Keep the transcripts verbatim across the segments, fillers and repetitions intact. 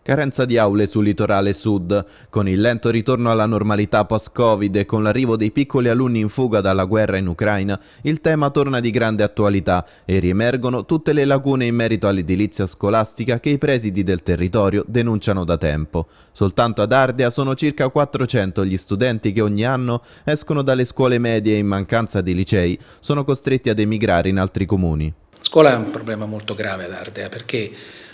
Carenza di aule sul litorale sud. Con il lento ritorno alla normalità post-Covid e con l'arrivo dei piccoli alunni in fuga dalla guerra in Ucraina, il tema torna di grande attualità e riemergono tutte le lacune in merito all'edilizia scolastica che i presidi del territorio denunciano da tempo. Soltanto ad Ardea sono circa quattrocento gli studenti che ogni anno escono dalle scuole medie e in mancanza di licei sono costretti ad emigrare in altri comuni. La scuola è un problema molto grave ad Ardea perché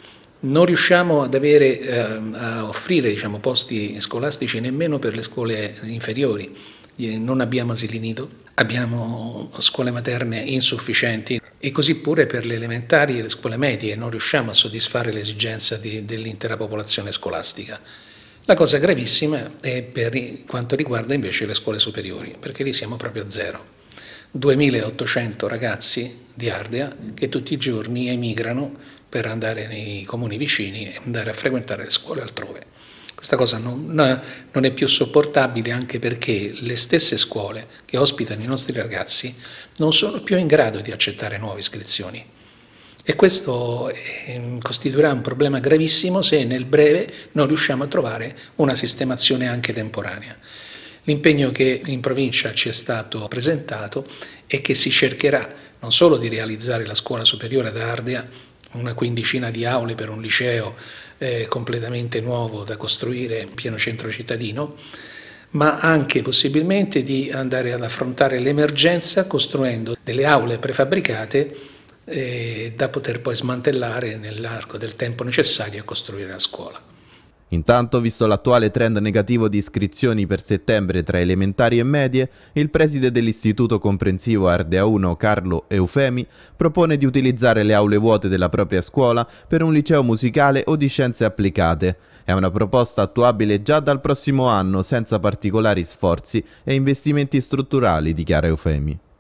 non riusciamo ad avere, eh, a offrire diciamo, posti scolastici nemmeno per le scuole inferiori. Non abbiamo asili nido, abbiamo scuole materne insufficienti e così pure per le elementari e le scuole medie non riusciamo a soddisfare l'esigenza dell'intera popolazione scolastica. La cosa gravissima è per quanto riguarda invece le scuole superiori, perché lì siamo proprio a zero. duemilaottocento ragazzi di Ardea che tutti i giorni emigrano per andare nei comuni vicini e andare a frequentare le scuole altrove. Questa cosa non, non è più sopportabile anche perché le stesse scuole che ospitano i nostri ragazzi non sono più in grado di accettare nuove iscrizioni. E questo eh, costituirà un problema gravissimo se nel breve non riusciamo a trovare una sistemazione anche temporanea. L'impegno che in provincia ci è stato presentato è che si cercherà non solo di realizzare la scuola superiore ad Ardea, una quindicina di aule per un liceo eh, completamente nuovo da costruire in pieno centro cittadino, ma anche possibilmente di andare ad affrontare l'emergenza costruendo delle aule prefabbricate eh, da poter poi smantellare nell'arco del tempo necessario a costruire la scuola. Intanto, visto l'attuale trend negativo di iscrizioni per settembre tra elementari e medie, il preside dell'Istituto Comprensivo Ardea uno, Carlo Eufemi, propone di utilizzare le aule vuote della propria scuola per un liceo musicale o di scienze applicate. È una proposta attuabile già dal prossimo anno senza particolari sforzi e investimenti strutturali, dichiara Eufemi.